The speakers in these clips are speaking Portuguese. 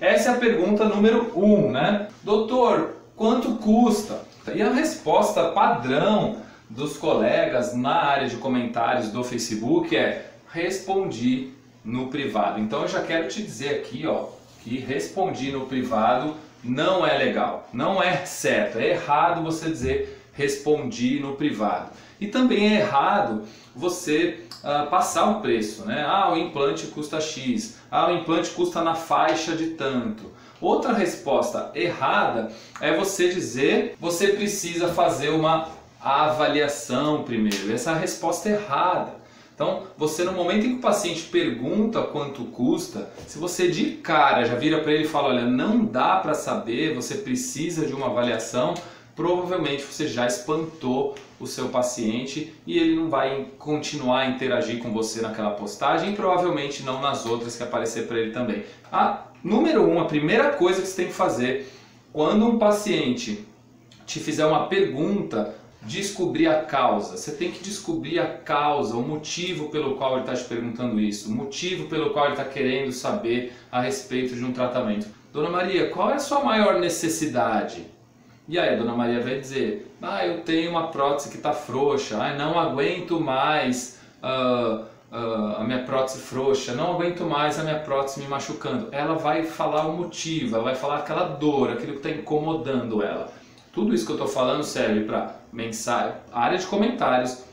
essa é a pergunta número 1, né? Doutor, quanto custa? E a resposta padrão dos colegas na área de comentários do Facebook é: respondi no privado. Então eu já quero te dizer aqui, ó, que respondi no privado não é legal, não é certo, é errado você dizer respondi no privado. E também é errado você passar o preço, né? Ah, o implante custa X, ah, o implante custa na faixa de tanto. Outra resposta errada é você dizer você precisa fazer uma avaliação primeiro. Essa é a resposta errada. Então, você no momento em que o paciente pergunta quanto custa, se você de cara já vira para ele e fala, olha, não dá para saber, você precisa de uma avaliação, provavelmente você já espantou o seu paciente e ele não vai continuar a interagir com você naquela postagem e provavelmente não nas outras que aparecer para ele também. Número 1, a primeira coisa que você tem que fazer quando um paciente te fizer uma pergunta, descobrir a causa. Você tem que descobrir a causa, o motivo pelo qual ele está te perguntando isso, o motivo pelo qual ele está querendo saber a respeito de um tratamento. Dona Maria, qual é a sua maior necessidade? E aí a Dona Maria vai dizer, eu tenho uma prótese que está frouxa, não aguento mais a minha prótese frouxa, não aguento mais a minha prótese me machucando. Ela vai falar o motivo, ela vai falar aquela dor, aquilo que está incomodando ela. Tudo isso que eu estou falando serve para mensagem, área de comentários,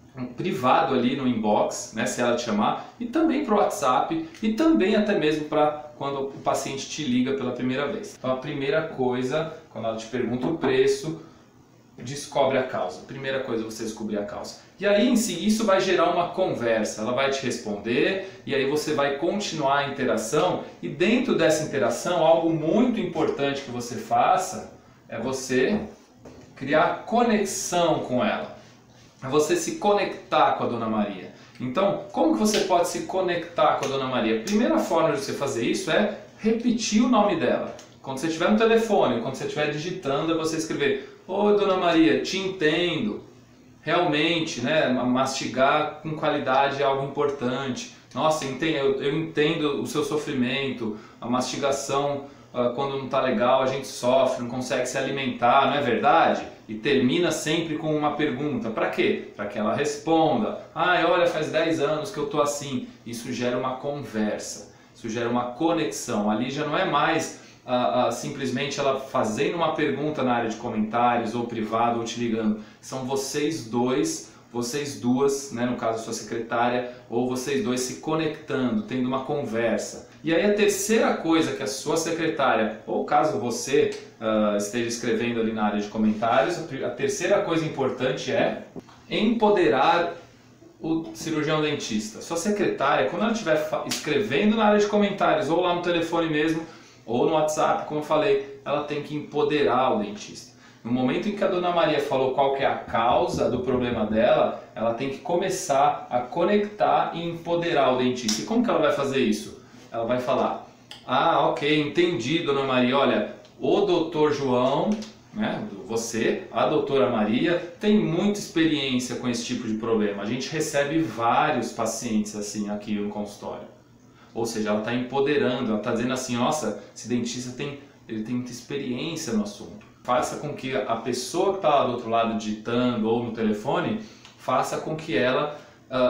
privado ali no inbox, né, se ela te chamar, e também para o WhatsApp, e também até mesmo para quando o paciente te liga pela primeira vez. Então a primeira coisa, quando ela te pergunta o preço, descobre a causa. Primeira coisa, você descobrir a causa. E aí em si isso vai gerar uma conversa, ela vai te responder e aí você vai continuar a interação e dentro dessa interação algo muito importante que você faça é você criar conexão com ela, é você se conectar com a Dona Maria. Então, como que você pode se conectar com a Dona Maria? A primeira forma de você fazer isso é repetir o nome dela. Quando você estiver no telefone, quando você estiver digitando, é você escrever: Oi, Dona Maria, te entendo. Realmente, né, mastigar com qualidade é algo importante. Nossa, eu entendo o seu sofrimento, a mastigação, quando não está legal, a gente sofre, não consegue se alimentar, não é verdade? E termina sempre com uma pergunta. Para quê? Para que ela responda. Olha, faz 10 anos que eu estou assim. Isso gera uma conversa, isso gera uma conexão. Ali já não é mais simplesmente ela fazendo uma pergunta na área de comentários, ou privado, ou te ligando. São vocês dois, vocês duas, né, no caso a sua secretária, ou vocês dois se conectando, tendo uma conversa. E aí a terceira coisa que a sua secretária, ou caso você esteja escrevendo ali na área de comentários, a terceira coisa importante é empoderar o cirurgião dentista. Sua secretária, quando ela estiver escrevendo na área de comentários, ou lá no telefone mesmo, ou no WhatsApp, como eu falei, ela tem que empoderar o dentista. No momento em que a Dona Maria falou qual que é a causa do problema dela, ela tem que começar a conectar e empoderar o dentista. E como que ela vai fazer isso? Ela vai falar: ok, entendi, Dona Maria, olha, o doutor João, né, você, a doutora Maria, tem muita experiência com esse tipo de problema. A gente recebe vários pacientes assim aqui no consultório. Ou seja, ela está empoderando, ela está dizendo assim: nossa, esse dentista ele tem muita experiência no assunto. Faça com que a pessoa que está lá do outro lado digitando ou no telefone, faça com que ela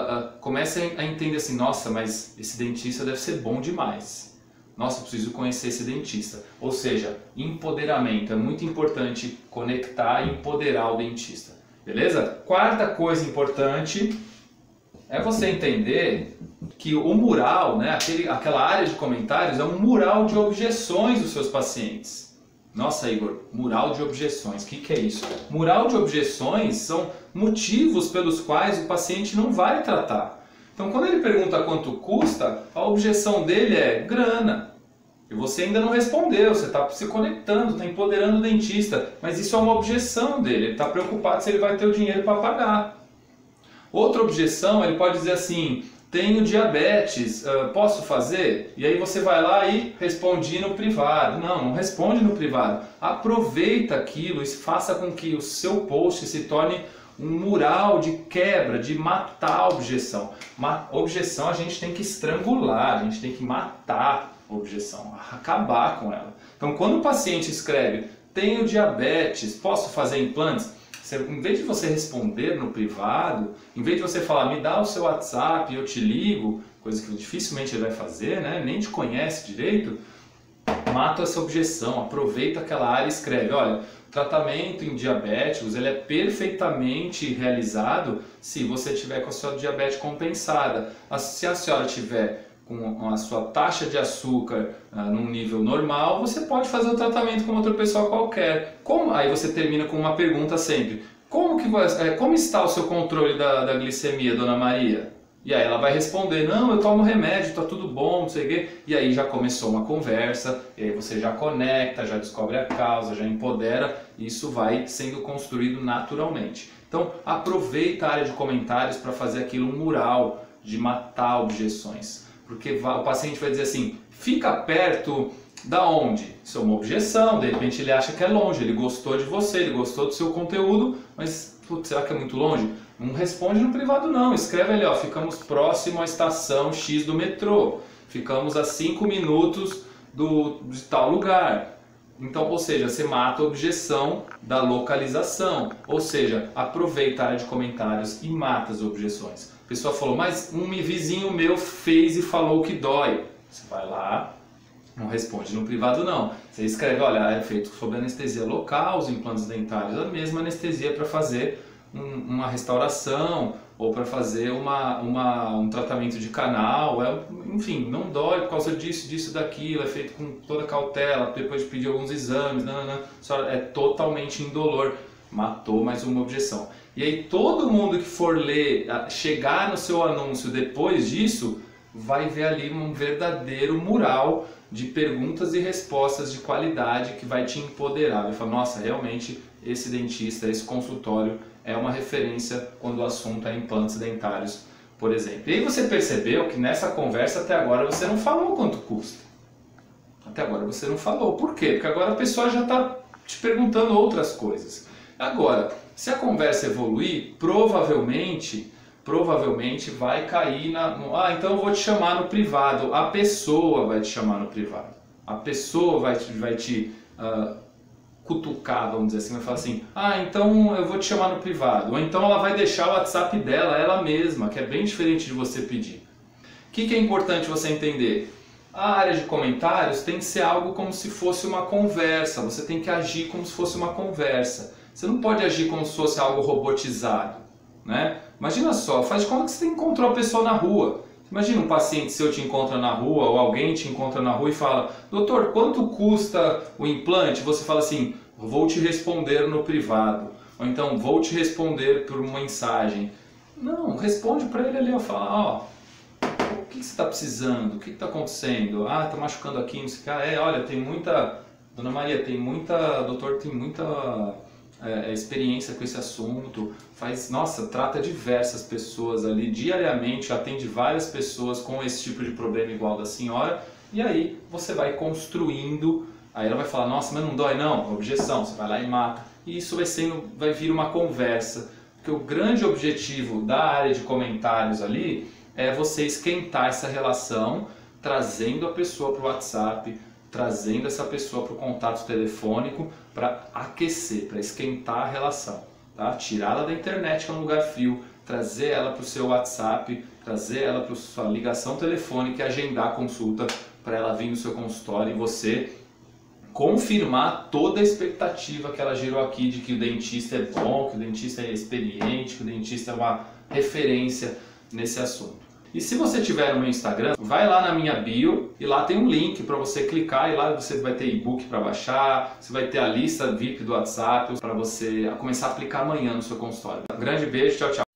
comece a entender assim: nossa, mas esse dentista deve ser bom demais. Nossa, eu preciso conhecer esse dentista. Ou seja, empoderamento. É muito importante conectar e empoderar o dentista. Beleza? Quarta coisa importante é você entender que o mural, né, aquela área de comentários, é um mural de objeções dos seus pacientes. Nossa, Igor, mural de objeções, o que é isso? Mural de objeções são motivos pelos quais o paciente não vai tratar. Então, quando ele pergunta quanto custa, a objeção dele é grana. E você ainda não respondeu, você está se conectando, está empoderando o dentista, mas isso é uma objeção dele, ele está preocupado se ele vai ter o dinheiro para pagar. Outra objeção, ele pode dizer assim: tenho diabetes, posso fazer? E aí você vai lá e responde no privado. Não responde no privado. Aproveita aquilo e faça com que o seu post se torne um mural de quebra, de matar a objeção. Objeção a gente tem que estrangular, a gente tem que matar. objeção, acabar com ela. Então, quando o paciente escreve, tenho diabetes, posso fazer implantes? Em vez de você responder no privado, em vez de você falar, me dá o seu WhatsApp e eu te ligo, coisa que dificilmente ele vai fazer, né? Nem te conhece direito, mata essa objeção, aproveita aquela área e escreve, olha, o tratamento em diabéticos ele é perfeitamente realizado se você tiver com a sua diabetes compensada. Se a senhora tiver com a sua taxa de açúcar num nível normal, você pode fazer o tratamento como outra pessoa qualquer. Aí você termina com uma pergunta sempre, como está o seu controle da glicemia, dona Maria? E aí ela vai responder, não, eu tomo remédio, tá tudo bom, não sei o quê. E aí já começou uma conversa, e aí você já conecta, já descobre a causa, já empodera, e isso vai sendo construído naturalmente. Então aproveita a área de comentários para fazer aquilo um mural de matar objeções. Porque o paciente vai dizer assim, fica perto da onde? Isso é uma objeção, de repente ele acha que é longe, ele gostou de você, ele gostou do seu conteúdo, mas putz, será que é muito longe? Não responde no privado não, escreve ali, ó, ficamos próximo à estação X do metrô, ficamos a 5 minutos de tal lugar. Então, ou seja, você mata a objeção da localização, ou seja, aproveita a área de comentários e mata as objeções. A pessoa falou, mas um vizinho meu fez e falou que dói. Você vai lá, não responde no privado não. Você escreve, olha, é feito sob anestesia local, os implantes dentários, a mesma anestesia para fazer uma restauração ou para fazer um tratamento de canal, enfim, não dói por causa disso, daquilo, é feito com toda cautela, depois de pedir alguns exames, é totalmente indolor, matou mais uma objeção. E aí todo mundo que for ler, chegar no seu anúncio depois disso, vai ver ali um verdadeiro mural de perguntas e respostas de qualidade que vai te empoderar. Vai falar, nossa, realmente esse dentista, esse consultório é uma referência quando o assunto é implantes dentários, por exemplo. E aí você percebeu que nessa conversa até agora você não falou quanto custa. Até agora você não falou. Por quê? Porque agora a pessoa já está te perguntando outras coisas. Agora, se a conversa evoluir, provavelmente vai cair então eu vou te chamar no privado. A pessoa vai te chamar no privado. A pessoa vai te cutucar, vamos dizer assim, vai falar assim, então eu vou te chamar no privado. Ou então ela vai deixar o WhatsApp dela, ela mesma, que é bem diferente de você pedir. O que é importante você entender? A área de comentários tem que ser algo como se fosse uma conversa, você tem que agir como se fosse uma conversa. Você não pode agir como se fosse algo robotizado, né? Imagina só, faz de conta que você encontrou a pessoa na rua. Imagina um paciente seu te encontra na rua ou alguém te encontra na rua e fala, doutor, quanto custa o implante? Você fala assim, vou te responder no privado. Ou então, vou te responder por uma mensagem. Não, responde para ele ali, fala, o que você está precisando? O que está acontecendo? Está machucando aqui, não sei o que. Olha, tem muita... Dona Maria, doutor, tem muita... experiência com esse assunto, trata diversas pessoas ali diariamente, atende várias pessoas com esse tipo de problema igual da senhora, e aí você vai construindo, aí ela vai falar, nossa, mas não dói não, objeção, você vai lá e mata, e isso vai vir uma conversa, porque o grande objetivo da área de comentários ali é você esquentar essa relação, trazendo a pessoa para o WhatsApp, trazendo essa pessoa para o contato telefônico para aquecer, para esquentar a relação, tá? Tirá-la da internet, que é um lugar frio, trazer ela para o seu WhatsApp, trazer ela para a sua ligação telefônica e agendar a consulta para ela vir no seu consultório e você confirmar toda a expectativa que ela gerou aqui de que o dentista é bom, que o dentista é experiente, que o dentista é uma referência nesse assunto. E se você tiver no meu Instagram, vai lá na minha bio e lá tem um link para você clicar e lá você vai ter e-book para baixar, você vai ter a lista VIP do WhatsApp para você começar a aplicar amanhã no seu consultório. Um grande beijo, tchau, tchau.